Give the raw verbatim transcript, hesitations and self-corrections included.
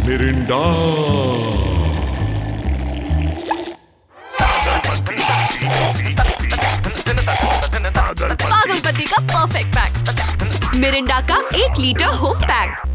Mirinda. पागलपति का perfect pack, Mirinda का एक लीटर होम पैक।